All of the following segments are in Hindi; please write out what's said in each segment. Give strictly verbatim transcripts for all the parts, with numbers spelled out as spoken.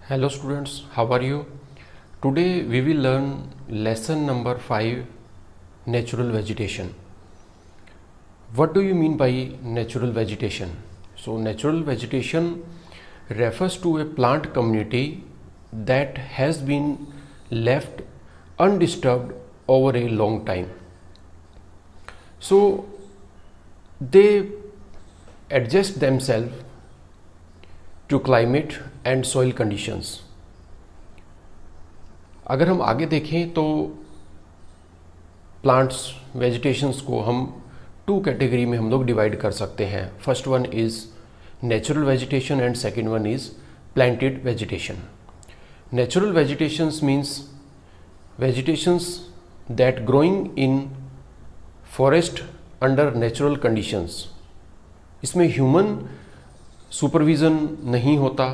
Hello students, how are you? Today we will learn lesson number five, natural vegetation. What do you mean by natural vegetation? So natural vegetation refers to a plant community that has been left undisturbed over a long time. So they adjust themselves to climate and soil conditions. अगर हम आगे देखें तो प्लांट्स वेजिटेशंस को हम टू कैटेगरी में हम लोग डिवाइड कर सकते हैं. First one is natural vegetation and second one is planted vegetation. Natural vegetations means vegetations that growing in forest under natural conditions. इसमें ह्यूमन सुपरविज़न नहीं होता.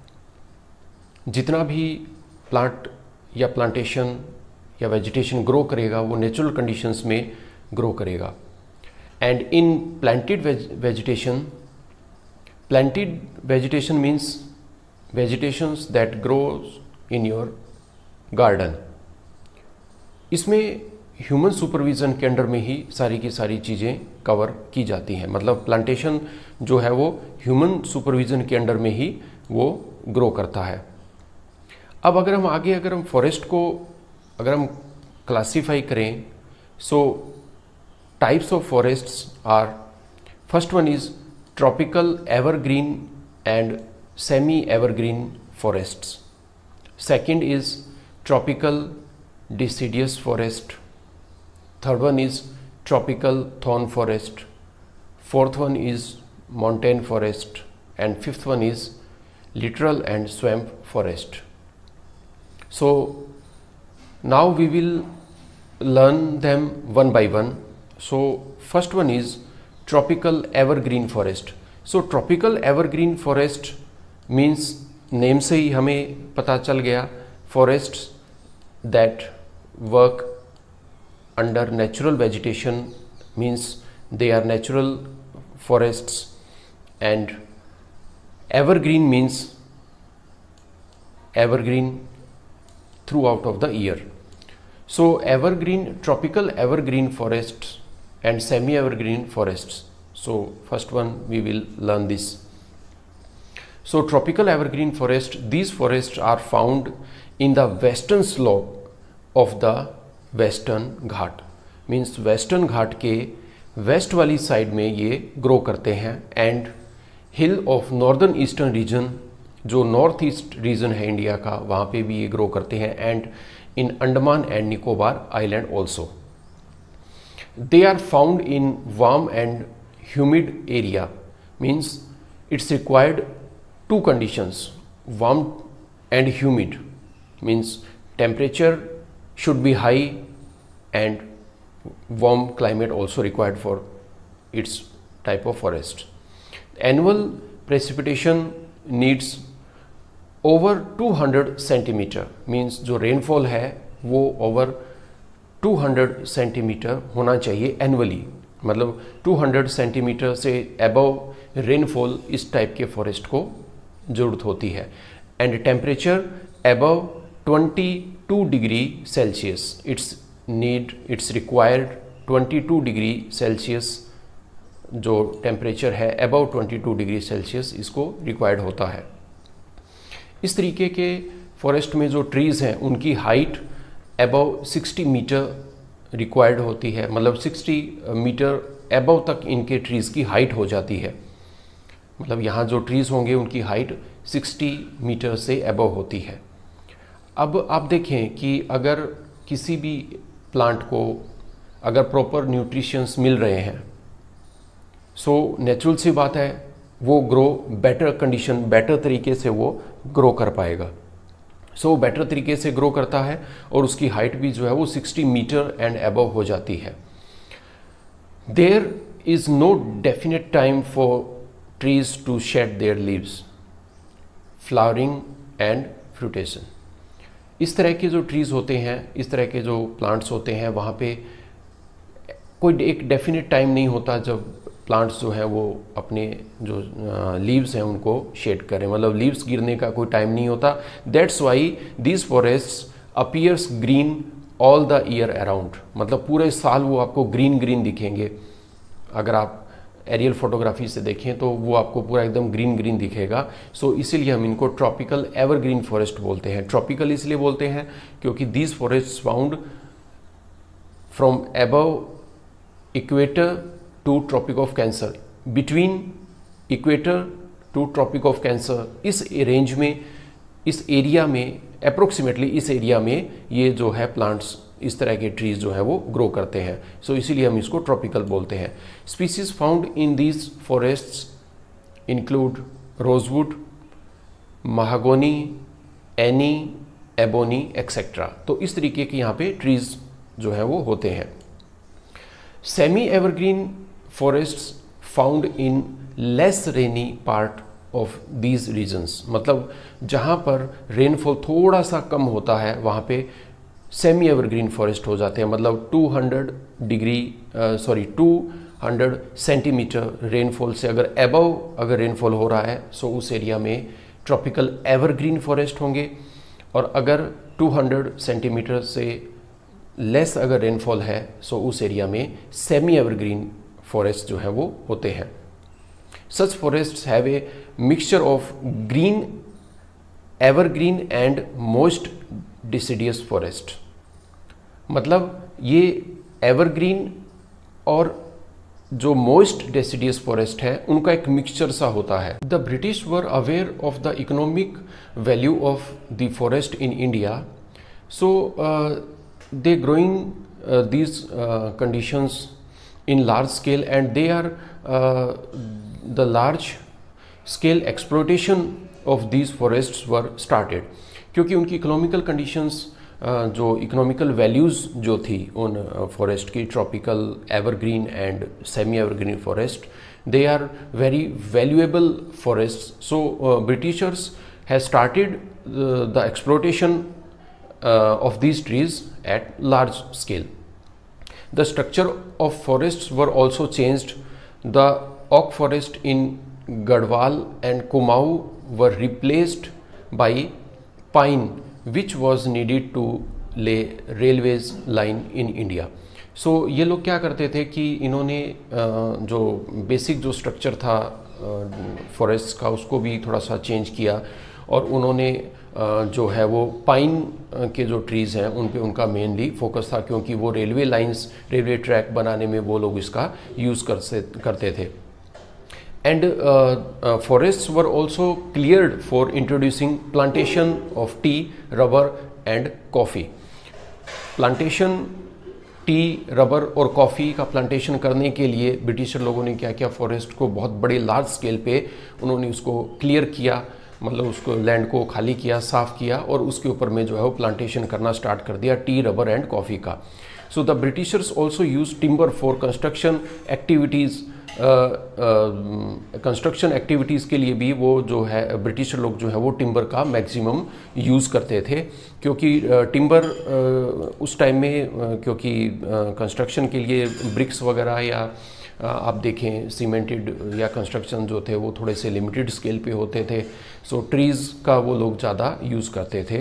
जितना भी प्लांट या प्लांटेशन या वेजिटेशन ग्रो करेगा वो नेचुरल कंडीशंस में ग्रो करेगा. And in planted vegetation planted vegetation means vegetations that grows in your garden. इसमें ह्यूमन सुपरविज़न के अंडर में ही सारी की सारी चीज़ें कवर की जाती हैं. मतलब प्लांटेशन जो है वो ह्यूमन सुपरविज़न के अंडर में ही वो ग्रो करता है. अब अगर हम आगे अगर हम फॉरेस्ट को अगर हम क्लासीफाई करें, so types of forests are, first one is tropical evergreen and semi evergreen forests. Second is tropical deciduous forest. Third one is tropical thorn forest. Fourth one is montane forest, and fifth one is littoral and swamp forest. So now we will learn them one by one. So first one is tropical evergreen forest. So tropical evergreen forest means name से ही हमें पता चल गया, forests that work under natural vegetation means they are natural forests. And evergreen means evergreen throughout of the year. So evergreen, tropical evergreen forests and semi evergreen forests. So first one we will learn this. So tropical evergreen forest, these forests are found in the western slope of the western Ghat. Means western Ghat के वेस्ट वाली साइड में ये ग्रो करते हैं. And hill of northern eastern region, जो नॉर्थ ईस्ट रीजन है इंडिया का, वहाँ पे भी ये ग्रो करते हैं. And in Andaman and Nicobar island also. They are found in warm and humid area. Means it's required two conditions, warm and humid. Means temperature should be high and warm climate also required for its type of forest. Annual precipitation needs over two hundred centimeter. Means जो rainfall है वो over two hundred centimeter होना चाहिए annually. मतलब two hundred centimeter से above rainfall इस टाइप के फॉरेस्ट को जरूरत होती है. And temperature above twenty-two degree Celsius. It's need it's required twenty-two degree Celsius. जो टेम्परेचर है अबव twenty-two डिग्री सेल्सियस इसको रिक्वायर्ड होता है. इस तरीके के फॉरेस्ट में जो ट्रीज़ हैं उनकी height above sixty metre required होती है. मतलब sixty मीटर अबव तक इनके ट्रीज़ की हाइट हो जाती है. मतलब यहाँ जो ट्रीज़ होंगे उनकी हाइट sixty मीटर से अबव होती है. अब आप देखें कि अगर किसी भी प्लांट को अगर प्रॉपर न्यूट्रिशंस मिल रहे हैं, सो नेचुरल सी बात है वो ग्रो बेटर कंडीशन, बेटर तरीके से वो ग्रो कर पाएगा. सो so, बेटर तरीके से ग्रो करता है और उसकी हाइट भी जो है वो sixty मीटर एंड अबव हो जाती है. There is no definite time for trees to shed their leaves, flowering and fruitation. इस तरह के जो ट्रीज़ होते हैं, इस तरह के जो प्लांट्स होते हैं, वहाँ पे कोई एक डेफिनेट टाइम नहीं होता जब प्लांट्स जो है वो अपने जो लीव्स हैं उनको शेड करें, मतलब लीव्स गिरने का कोई टाइम नहीं होता। That's why these forests appears green all the year around, मतलब पूरे साल वो आपको ग्रीन ग्रीन दिखेंगे। अगर आप एरियल फोटोग्राफी से देखें तो वो आपको पूरा एकदम ग्रीन ग्रीन दिखेगा। सो so, इसीलिए हम इनको ट्रॉपिकल एवरग्रीन फॉरेस्ट बोलते हैं। ट्रॉपिकल इसलिए बोलते हैं क्योंकि these forest found from above equator to tropic of Cancer, between equator to tropic of Cancer, इस रेंज में, इस एरिया में, अप्रोक्सीमेटली इस एरिया में ये जो है प्लांट्स, इस तरह के ट्रीज जो है वो ग्रो करते हैं। सो so, इसीलिए हम इसको ट्रॉपिकल बोलते हैं। Species found in these forests include rosewood, mahogany, aini, ebony etcetera. तो इस तरीके के यहाँ पे ट्रीज जो है वो होते हैं। Semi evergreen forests found in less rainy part of these regions, मतलब जहाँ पर रेनफॉल थोड़ा सा कम होता है वहाँ पे सेमी एवरग्रीन फॉरेस्ट हो जाते हैं। मतलब two hundred degree sorry two hundred centimetre rainfall से अगर एबव अगर रेनफॉल हो रहा है सो उस एरिया में ट्रॉपिकल एवरग्रीन फॉरेस्ट होंगे, और अगर टू हंड्रेड सेंटीमीटर से लेस अगर रेनफॉल है सो उस एरिया में सेमी एवरग्रीन फॉरेस्ट जो है वो होते हैं। Such forests have a mixture of green evergreen and most deciduous forest, मतलब ये एवरग्रीन और जो मोस्ट डेसिडियस फॉरेस्ट है उनका एक मिक्सचर सा होता है। The British were aware of the economic value of the forest in India, so they growing these conditions in large scale, and they are uh, the large scale exploitation of these forests were started, क्योंकि उनकी इकोनॉमिकल कंडीशंस uh, जो इकोनॉमिकल वैल्यूज़ जो थी उन फॉरेस्ट uh, की, tropical evergreen and semi evergreen forest, they are very valuable forests. So uh, Britishers has started uh, the exploitation uh, of these trees at large scale. The structure of forests were also changed. The oak forest in Garhwal and Kumaon were replaced by pine, which was needed to lay railways line in India. So ये लोग क्या करते थे कि इन्होंने जो बेसिक जो स्ट्रक्चर था फॉरेस्ट का उसको भी थोड़ा सा चेंज किया, और उन्होंने जो है वो पाइन के जो ट्रीज़ हैं उन पे उनका मेनली फोकस था, क्योंकि वो रेलवे लाइंस, रेलवे ट्रैक बनाने में वो लोग इसका यूज़ कर से करते थे। And forests were also cleared for introducing plantation of tea, rubber and coffee. Plantation tea, rubber और कॉफ़ी का प्लांटेशन करने के लिए ब्रिटिशर लोगों ने क्या किया, फॉरेस्ट को बहुत बड़े लार्ज स्केल पे उन्होंने उसको क्लियर किया, मतलब उसको लैंड को खाली किया, साफ़ किया, और उसके ऊपर में जो है वो प्लांटेशन करना स्टार्ट कर दिया टी, रबर एंड कॉफ़ी का। So the Britishers also use timber for construction activities. Construction activities के लिए भी वो जो है ब्रिटिशर लोग जो है वो टिम्बर का मैक्सिमम यूज़ करते थे, क्योंकि टिम्बर uh, uh, उस टाइम में uh, क्योंकि कंस्ट्रक्शन uh, के लिए ब्रिक्स वगैरह या आप देखें सीमेंटेड या कंस्ट्रक्शन जो थे वो थोड़े से लिमिटेड स्केल पे होते थे। सो ट्रीज़ का वो लोग ज़्यादा यूज़ करते थे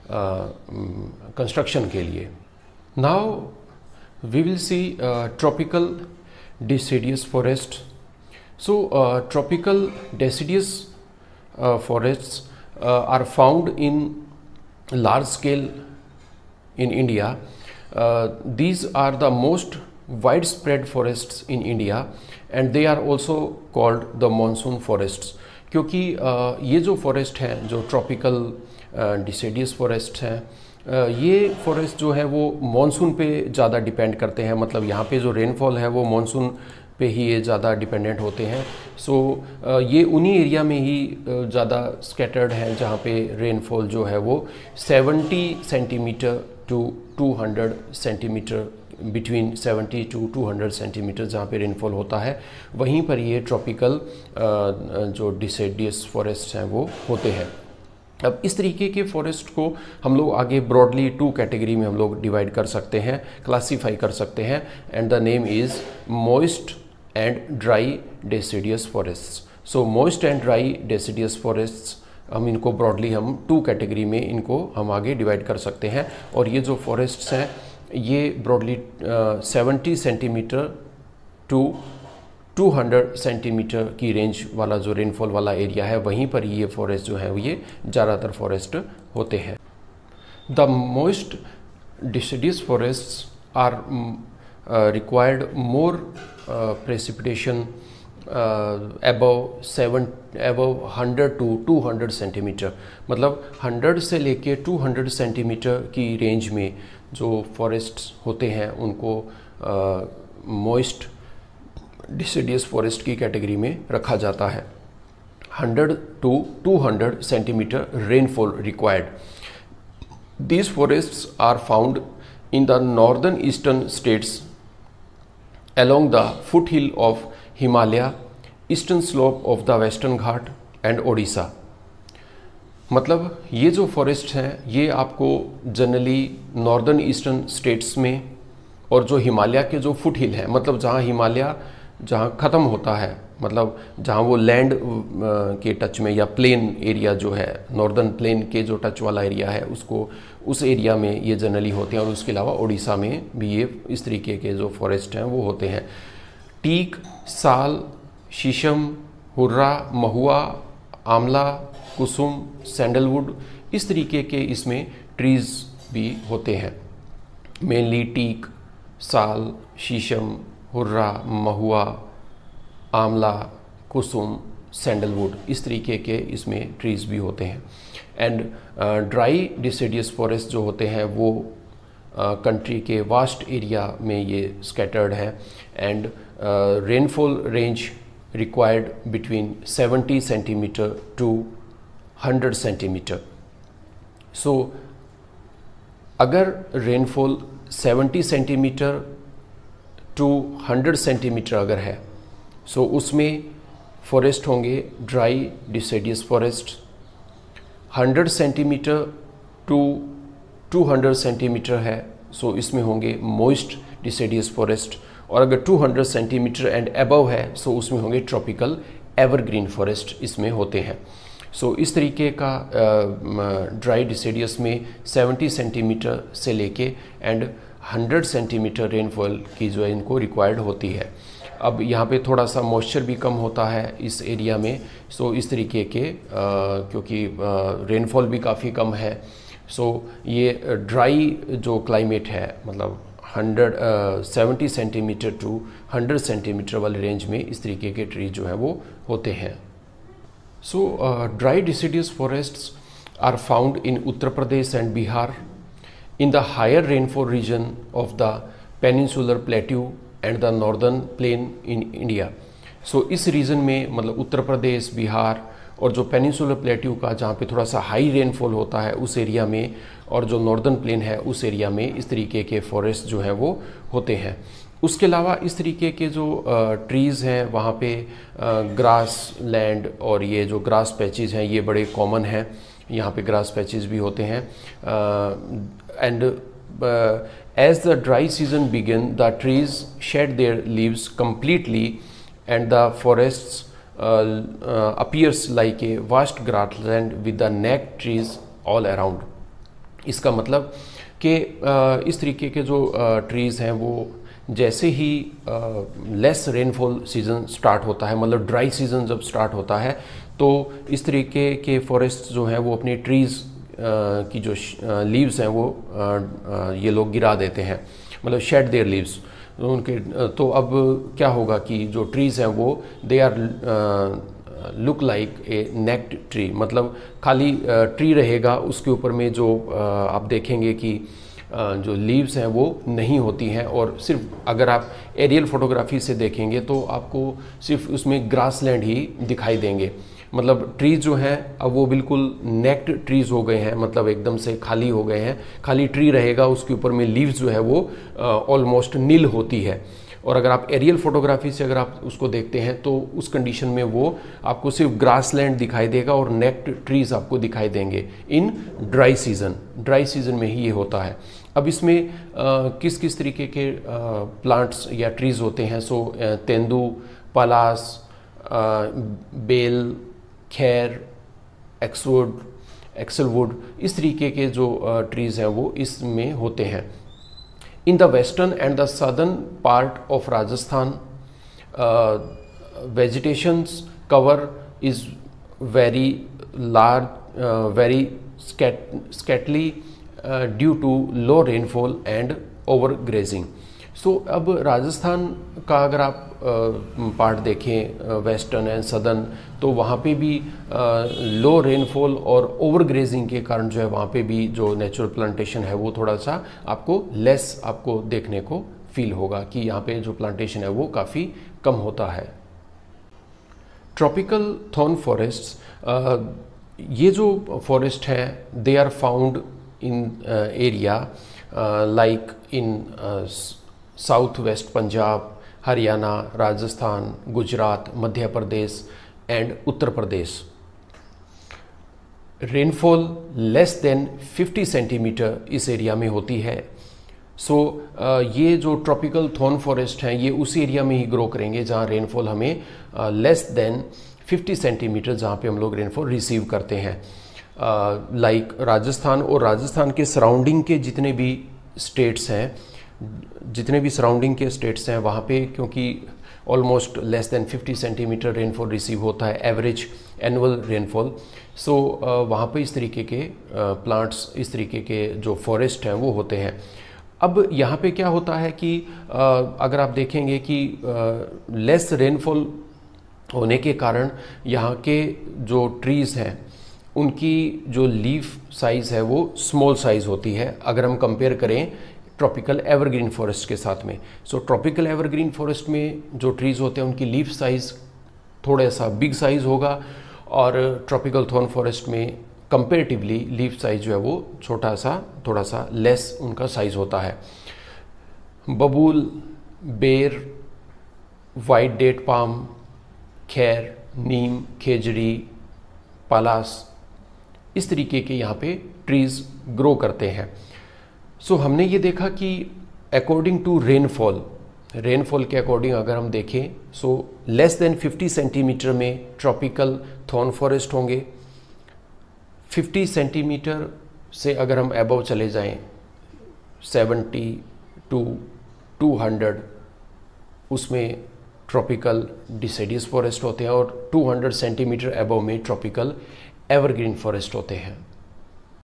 कंस्ट्रक्शन के लिए। Now we will see tropical deciduous forest. So uh, tropical deciduous uh, forests uh, are found in large scale in India. Uh, these are the most widespread forests in India, and they are also called the monsoon forests, क्योंकि uh, ये जो फॉरेस्ट हैं, जो ट्रॉपिकल डिसिडियस फॉरेस्ट हैं, Uh, ये फॉरेस्ट जो है वो मॉनसून पे ज़्यादा डिपेंड करते हैं, मतलब यहाँ पे जो रेनफॉल है वो मॉनसून पे ही ये ज़्यादा डिपेंडेंट होते हैं। सो so, uh, ये उन्हीं एरिया में ही uh, ज़्यादा स्कैटर्ड हैं जहाँ पे रेनफॉल जो है वो seventy centimetre to two hundred centimetre, between seventy to two hundred centimetre जहाँ पे रेनफॉल होता है, वहीं पर ये ट्रॉपिकल uh, जो डिसिडियस फॉरेस्ट हैं वो होते हैं। अब इस तरीके के फॉरेस्ट को हम लोग आगे ब्रॉडली टू कैटेगरी में हम लोग डिवाइड कर सकते हैं, क्लासीफाई कर सकते हैं, and the name is moist and dry deciduous forests. So moist and dry deciduous forests, हम इनको ब्रॉडली हम टू कैटेगरी में इनको हम आगे डिवाइड कर सकते हैं। और ये जो फॉरेस्ट्स हैं ये broadly seventy centimetre to two hundred centimetre की रेंज वाला जो रेनफॉल वाला एरिया है वहीं पर ये फॉरेस्ट जो है ये ज़्यादातर फॉरेस्ट होते हैं। The most deciduous forests are uh, required more uh, precipitation uh, above seven above one hundred to two hundred centimetre, मतलब one hundred से लेके two hundred सेंटीमीटर की रेंज में जो फॉरेस्ट्स होते हैं उनको मोइस्ट डिसिडियस फॉरेस्ट की कैटेगरी में रखा जाता है। one hundred to two hundred centimetre rainfall required. These forests are found in the northern eastern states along the foothill of Himalaya, eastern slope of the Western Ghat and Odisha। मतलब ये जो फॉरेस्ट हैं ये आपको जनरली नॉर्दर्न ईस्टर्न स्टेट्स में और जो हिमालय के जो फुट हिल है, मतलब जहाँ हिमालय जहाँ ख़त्म होता है, मतलब जहाँ वो लैंड के टच में या प्लेन एरिया जो है नॉर्दर्न प्लेन के जो टच वाला एरिया है उसको उस एरिया में ये जनरली होते हैं। और उसके अलावा उड़ीसा में भी ये इस तरीके के जो फॉरेस्ट हैं वो होते हैं। टीक, साल, शीशम, हुर्रा, महुआ, आंवला, कुसुम, सैंडलवुड, इस तरीके के इसमें ट्रीज़ भी होते हैं। मेनली टीक, साल, शीशम, हुर्रा, महुआ, आंवला, कुसुम, सैंडलवुड, इस तरीके के इसमें ट्रीज़ भी होते हैं। एंड ड्राई डिसिडियस फॉरेस्ट जो होते हैं वो कंट्री uh, के वास्ट एरिया में ये स्कैटर्ड है। And rainfall range required between seventy centimetre to hundred centimetre. So अगर rainfall seventy centimetre to hundred centimetre अगर है सो so उसमें फॉरेस्ट होंगे dry deciduous forest. Hundred centimetre to two hundred centimetre है सो so इसमें होंगे मॉइस्ट डिसिडियस फॉरेस्ट। और अगर two hundred centimetre and above है सो so उसमें होंगे ट्रॉपिकल एवरग्रीन फॉरेस्ट इसमें होते हैं। सो so इस तरीके का ड्राई डिसिडियस में सेवेंटी सेंटीमीटर से लेके एंड हंड्रेड सेंटीमीटर रेनफॉल की जो है इनको रिक्वायर्ड होती है। अब यहाँ पे थोड़ा सा मॉइस्चर भी कम होता है इस एरिया में, सो इस तरीके के आ, क्योंकि रेनफॉल भी काफ़ी कम है सो ये ड्राई जो क्लाइमेट है मतलब hundred seventy centimetre to hundred centimetre वाले रेंज में इस तरीके के ट्री जो है वो होते हैं। So dry deciduous forests are found in Uttar Pradesh and Bihar in the higher rainfall region of the peninsular plateau and the northern plain in India। so इस रीजन में मतलब उत्तर प्रदेश, बिहार और जो पेनिनसुलर प्लेट्यू का जहाँ पे थोड़ा सा हाई रेनफॉल होता है उस एरिया में और जो नॉर्दर्न प्लेन है उस एरिया में इस तरीके के फॉरेस्ट जो है वो होते हैं। उसके अलावा इस तरीके के जो ट्रीज़ हैं वहाँ पे ग्रास लैंड और ये जो ग्रास पैचेज हैं ये बड़े कॉमन हैं, यहाँ पे ग्रास पैचेज भी होते हैं। And as the dry season begin the trees shed their leaves completely and the forests appears like a vast grassland with the naked trees all around. इसका मतलब कि uh, इस तरीके के जो ट्रीज़ uh, हैं वो जैसे ही लेस रेनफॉल सीज़न स्टार्ट होता है, मतलब ड्राई सीज़न जब स्टार्ट होता है तो इस तरीके के फॉरेस्ट जो हैं वो अपनी ट्रीज़ की जो लीव्स हैं वो ये लोग गिरा देते हैं, मतलब शेड देयर लीव्स उनके। तो अब क्या होगा कि जो ट्रीज़ हैं वो they are look like a naked tree, मतलब खाली ट्री रहेगा उसके ऊपर में जो आप देखेंगे कि जो लीव्स हैं वो नहीं होती हैं और सिर्फ अगर आप एरियल फोटोग्राफी से देखेंगे तो आपको सिर्फ उसमें ग्रासलैंड ही दिखाई देंगे। मतलब ट्रीज जो हैं अब वो बिल्कुल नेक्ड ट्रीज हो गए हैं, मतलब एकदम से खाली हो गए हैं, खाली ट्री रहेगा उसके ऊपर में लीव्स जो है वो ऑलमोस्ट नील होती है। और अगर आप एरियल फोटोग्राफी से अगर आप उसको देखते हैं तो उस कंडीशन में वो आपको सिर्फ ग्रासलैंड दिखाई देगा और नेक्ड ट्रीज आपको दिखाई देंगे in dry season. Dry season में ही ये होता है। अब इसमें आ, किस किस तरीके के प्लांट्स या ट्रीज होते हैं? सो तेंदू, पलास, आ, बेल, खैर, एक्सवुड, एक्सलवुड, इस तरीके के जो ट्रीज हैं वो इसमें होते हैं। In the western and the southern part of Rajasthan vegetations cover is very large, very scantly due to low rainfall and over grazing. So अब राजस्थान का अगर आप पार्ट uh, देखें वेस्टर्न एंड सदर्न, तो वहाँ पे भी लो uh, रेनफॉल और ओवर ग्रेजिंग के कारण जो है वहाँ पे भी जो नेचुरल प्लांटेशन है वो थोड़ा सा आपको लेस आपको देखने को फील होगा कि यहाँ पे जो प्लांटेशन है वो काफ़ी कम होता है। ट्रॉपिकल थॉर्न फॉरेस्ट्स, ये जो फॉरेस्ट है they are found in area like in south west Punjab, Haryana, Rajasthan, Gujarat, Madhya Pradesh and Uttar Pradesh. Rainfall less than fifty centimetre इस एरिया में होती है। सो so, uh, ये जो ट्रॉपिकल थॉर्न फॉरेस्ट हैं ये उस एरिया में ही ग्रो करेंगे जहाँ रेनफॉल हमें लेस देन फिफ्टी सेंटीमीटर, जहाँ पे हम लोग रेनफॉल रिसीव करते हैं। लाइक uh, like राजस्थान और राजस्थान के सराउंडिंग के जितने भी स्टेट्स हैं, जितने भी सराउंडिंग के स्टेट्स हैं वहाँ पे क्योंकि almost less than fifty centimetre rainfall receive होता है, एवरेज एनुअल रेनफॉल। सो वहाँ पे इस तरीके के प्लांट्स, uh, इस तरीके के जो फॉरेस्ट हैं वो होते हैं। अब यहाँ पे क्या होता है कि uh, अगर आप देखेंगे कि लेस uh, रेनफॉल होने के कारण यहाँ के जो ट्रीज़ हैं उनकी जो लीफ साइज़ है वो स्मॉल साइज़ होती है अगर हम कंपेयर करें ट्रॉपिकल एवरग्रीन फॉरेस्ट के साथ में। सो ट्रॉपिकल एवरग्रीन फॉरेस्ट में जो ट्रीज़ होते हैं उनकी लीफ साइज़ थोड़ा सा बिग साइज़ होगा और ट्रॉपिकल थॉर्न फॉरेस्ट में कंपेरेटिवली लीफ साइज़ जो है वो छोटा सा, थोड़ा सा लेस उनका साइज़ होता है। बबूल, बेर, वाइट डेट पाम, खैर, नीम, खेजड़ी, पलास, इस तरीके के यहाँ पे ट्रीज़ ग्रो करते हैं। सो so, हमने ये देखा कि अकॉर्डिंग टू रेनफॉल, रेनफॉल के अकॉर्डिंग अगर हम देखें so less than fifty centimetre में ट्रॉपिकल थॉर्न फॉरेस्ट होंगे। फिफ्टी सेंटीमीटर से अगर हम अबव चले जाएं सेवेंटी टू टू हंड्रेड, उसमें ट्रॉपिकल डिसिडियस फॉरेस्ट होते हैं और टू हंड्रेड सेंटीमीटर अबव में ट्रॉपिकल एवरग्रीन फॉरेस्ट होते हैं।